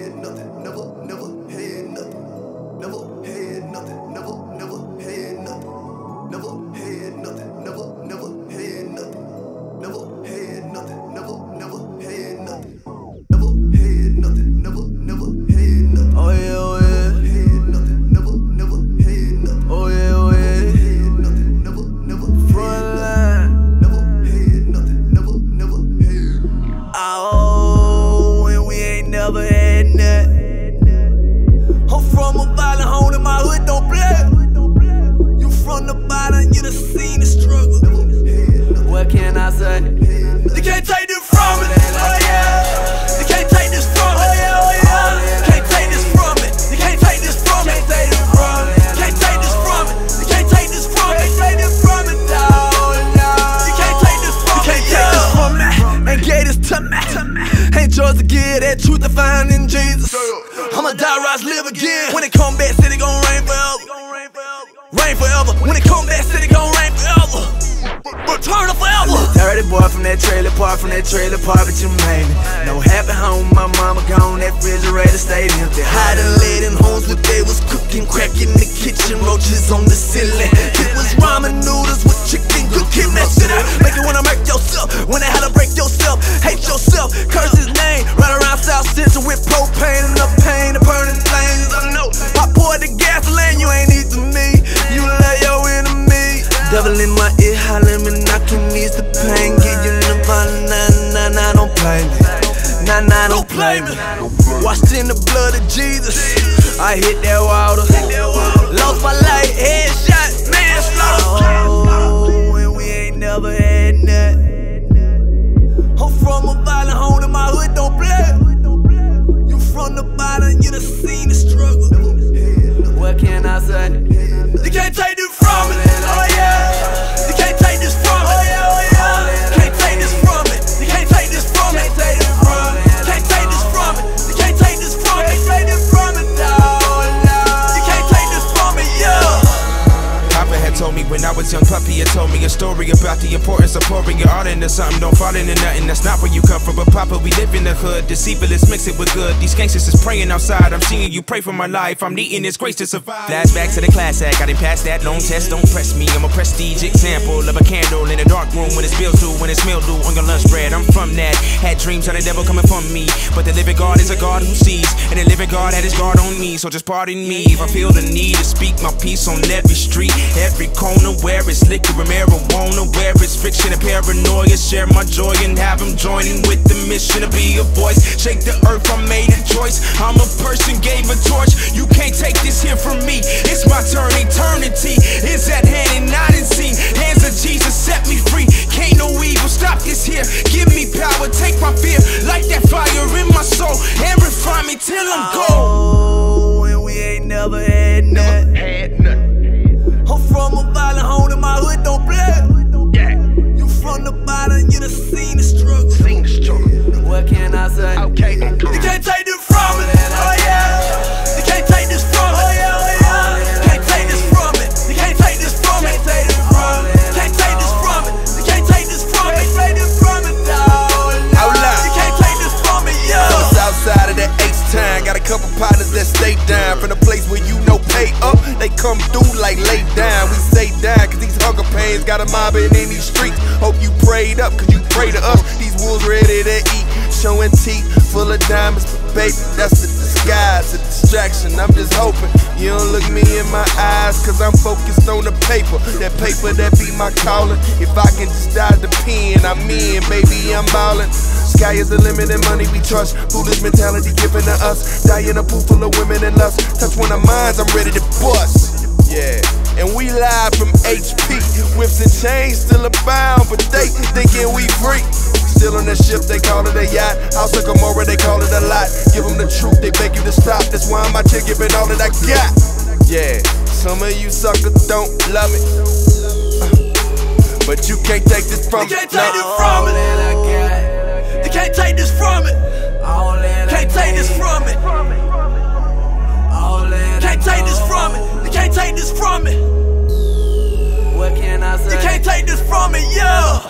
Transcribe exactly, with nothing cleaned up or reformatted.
had nothing, never, never had nothing. Never had nothing, never, never had nothing. Never had nothing, never, never had nothing. Never had nothing, never, never had nothing. Never had nothing, never, never had nothing. Oh yeah, oh yeah. Never had nothing, never, never had nothing. Oh yeah, oh yeah. Never had nothing, never, never had nothing. Never had nothing, never, never had nothing. Oh, and we ain't never had nothing. I'm from a violent home and my hood don't play. You from the bottom, you done seen the struggle. What can I say? You can't take this from me. Oh yeah. You can't take this from me. Oh yeah, oh yeah. Can't take this from me. You can't take this from me. Can't take this from me. Can't take this from me. You can't take this from me. Can't take this from me. No, no. You can't take this from me. You can't take this from me. And gave this to me. Ain't yours to give that truth I find in Jesus. I'ma die, rise, live again. When it come back, said it gon' rain forever. Rain forever. When it come back, said it gon' rain forever. Return it forever. Dirty boy from that trailer park, from that trailer park, but you made me. No happy home, my mama gone, that refrigerator stayed empty. Hiding late in homes where they was cooking, cracking the kitchen, roaches on the ceiling. It was ramen noodles with chicken, cooking that shit out. Make you wanna make yourself, when they had to break yourself, hate yourself, curse his name. Right around South Central with propane and the pain, the burning flames. I know, I poured the gasoline, you ain't need to me. You love your enemy. Devil in my ear, hollering me, knocking needs the pain. Give you the fun, nah, nah, nah, don't play me. Nah, nah, don't play me. Washed in the blood of Jesus, I hit that water. Lost my life, headshot, manslaughter. Oh, and we ain't never had nothing. I'm from a violent home and my hood don't play. You from the bottom, you done seen the struggle. What can I say? You can't take this from me. Oh yeah. You can't take this from me. Oh yeah, oh yeah. Can't take this from me. You can't take this from me. Can't take this from me. Can't take this from me. You can't take this from me. Can't take this from me. No, no. You can't take this from me, yeah. Papa had told me when I was young puppy, he told me a story about the importance of pouring your heart into something. Don't fall into nothing, that's not where you come from. But Papa, we live in the hood, deceitful is mix it with good. These gangsters is praying outside, I'm seeing you pray for my life. I'm needing His grace to survive. Flashback to the class act, I didn't pass that long test, don't press me. I'm a prestige example of a candle in a dark room when it spills through, when it's mildew on your lunch bread. I'm from that, had dreams of the devil coming from me. But the living God is a God who sees, and the living God had His guard on me. So just pardon me if I feel the need to speak my piece on every street, every corner, where it's liquor and marijuana, where it's fiction and paranoia. Share my joy and have them joining with the mission to be a voice. Shake the earth, I made a choice. I'm a person, gave a torch. You can't take this here from me. It's my turn, eternity is at hand and not in seen. Hands of Jesus set me free. Can't no evil stop this here. Give me power, take my fear, light that fire in my soul, and refine me till I'm gold. Oh, and we ain't never had nothing. Had nothing. I'm from a violent home and my hood don't play. Yeah. You from the bottom, you done seen the struggle. Seen the struggle. What can I say? Okay. You can't take this from me. Oh yeah. You can't take this from me. Oh yeah, oh yeah. Can't take this from me. You can't take this from me. Can't take this from me. Can't take this from me. You can't take this from me. Can't take this from me. No, no. Out loud. You can't take this from me, yeah. On the south side of that H-Town, got a couple partners that stay down. From the place where you know pay up, they come through like lay down. We say down, cause these hunger pains got a mobbing in these streets. Hope you prayed up, cause you pray to us. These wolves ready to eat, showing teeth full of diamonds. But baby, that's a disguise, a distraction. I'm just hoping you don't look me in my eyes, cause I'm focused on the paper. That paper that be my calling. If I can just dodge the pen, I'm in, baby, I'm ballin'. Sky is the limit and money we trust. Foolish mentality given to us. Die in a pool full of women and lust. Touch one of mines, I'm ready to bust. Yeah, and we live from H P. Whips and chains still abound, but they thinking we free. Still on the ship, they call it a yacht. House of Gomorrah, they call it a lot. Give them the truth, they beg you to stop. That's why I'm out here giving all that I got. Yeah, some of you suckers don't love it, uh, but you can't take this from me. You can't take this from me. You can't take this from me. Can't take this from me. Can't take this from me. You can't take this from me. What can I say? You can't take this from me, yeah.